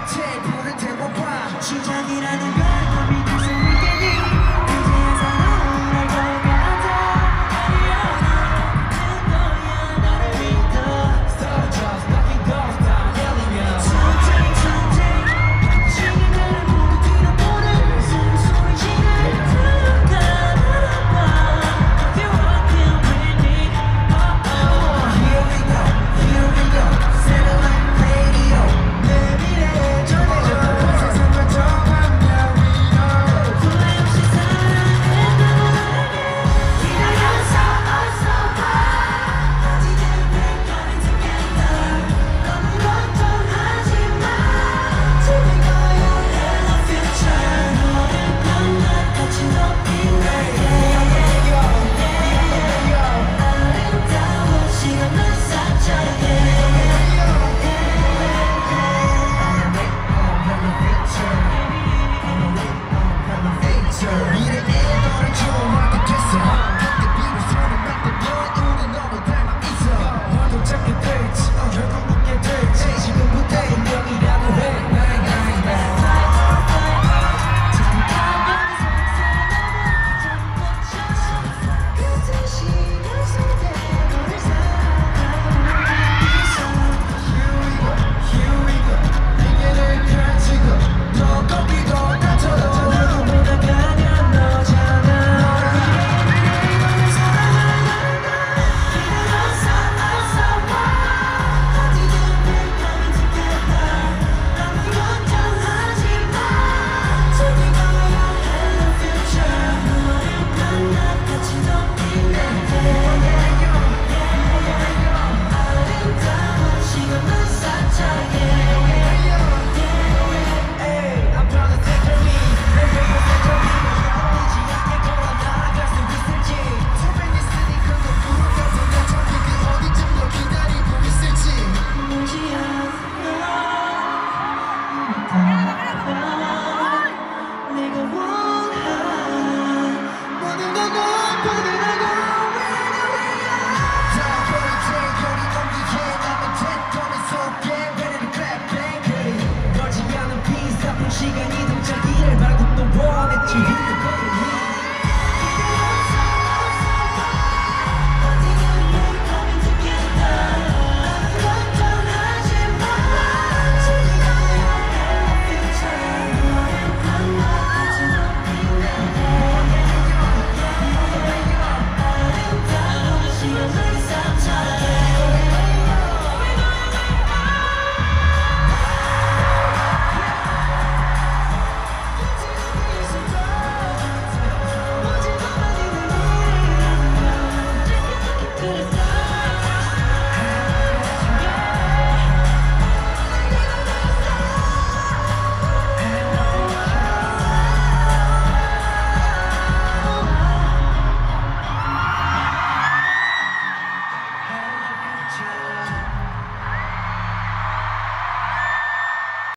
곁에 불을 태워봐. 시작이라는 걸 더 믿을 수 있겠니? 이제야 새로운 날 것 같아. 아니야 너야 나를 믿어. So just nothing goes down yelling Someday someday 시간을 모두 뒤로보내 숨소리 지를 들어가 알아봐. If you're walking with me, Here we go Satellite radio 내 미래에 전해져 세상과 정한 날 위로 후회 없이 사랑한다고 나에게 기다려서 어서 와. 어디든 we're coming together. 너무 걱정하지 마. 지금 거야 Hello future. 너를 만나 같이 높이네. 아름다운 시간을 쌓자. 미래에 너를 좋아하게 됐어. 그때 비를 손에 맞대 넌 우리 너무 닮아 있어. 너도 찾게 될지 결국 웃게 될지 지금부터 운명이라고 해. 그때 시간 속에 너를 살아가고 Here we go 내게를 가지고 더 거기도 다쳐도 너도 보다가면 너잖아. 기다려서 어서 와. 어디든 we're coming together. 너무 걱정하지 마. 저기 거야 Hello future. 너를 만나 같이 높이네. 아름다운 시간을 쌓자. I'm trying to center me 내 배에 center me 어울리지 않게 걸어 나아갈 수 있을지 처음엔 있으니 그거 부러져서 내 저기 그 어디쯤 널 기다리고 있을지 울지 않아. 내가 원한 모든 걸 넌보내라고. 자 버리지 거리 옮기게 남은 tettom의 속에 Ready to clap bang 그리 멀지 않은 비슷한 시간이